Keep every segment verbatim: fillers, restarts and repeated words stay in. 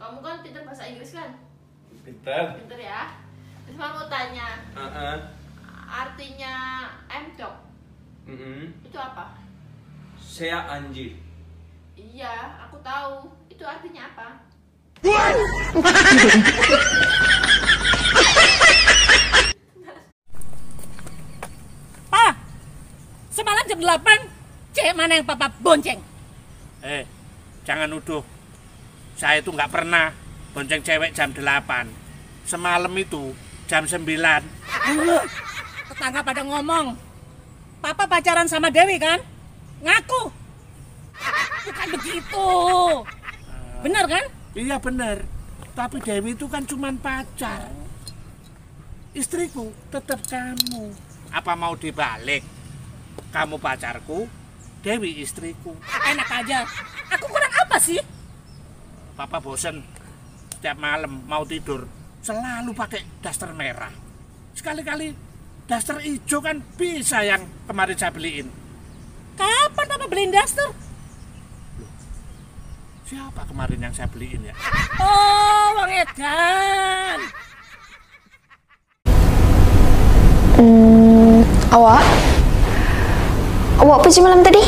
kamu kan pintar bahasa Inggris kan? Pintar. Pintar ya. Terus mau tanya. Uh-uh. Artinya M-Dog. Mm-hmm. Itu apa? Saya anjing. Iya, aku tahu. Itu artinya apa? Pa, semalam jam delapan, cewek mana yang papa bonceng? Eh, jangan nuduh. Saya itu nggak pernah bonceng cewek jam delapan. Semalam itu jam sembilan. Uh, tetangga pada ngomong, papa pacaran sama Dewi kan? Ngaku. Bukan begitu. Benar kan? Iya benar. Tapi Dewi itu kan cuman pacar. Istriku tetap kamu. Apa mau dibalik? Kamu pacarku, Dewi istriku. Enak aja. Aku kurang apa sih? Papa bosen. Setiap malam mau tidur selalu pakai daster merah. Sekali-kali daster hijau kan bisa yang kemarin saya beliin. Kapan papa beliin daster? Siapa kemarin yang saya beliin ya? Oh, Bang Edan. Hmm, awak? Awak apa sih malam tadi?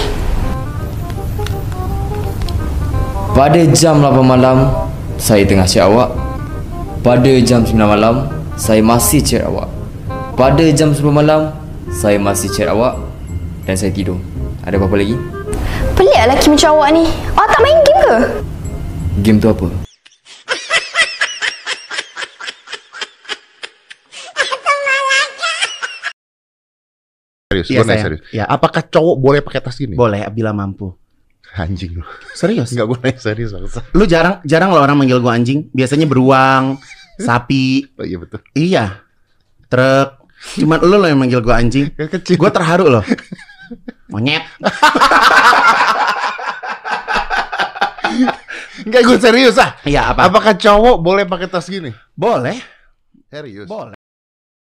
Pada jam delapan malam, saya tengah chat awak. Pada jam sembilan malam, saya masih chat awak. Pada jam sepuluh malam, saya masih chat awak. Dan saya tidur. Ada apa-apa lagi? Pelik lelaki macam awak ni. Awak tak main game ke? Game tu apa? Serius, Iya, gue nanya sayang. serius. Ya. Apakah cowok boleh pakai tas gini? Boleh bila mampu. Anjing lu. Serius? Enggak, gue nanya serius. Bangsa. Lu jarang jarang lo orang manggil gua anjing. Biasanya beruang, sapi. Oh iya betul. Iya. Truk. Cuman lu lo yang manggil gua anjing. Kecil. Gua terharu loh. Monyet. Enggak, gue serius ah. Iya, apa? Apakah cowok boleh pakai tas gini? Boleh. Serius. Boleh.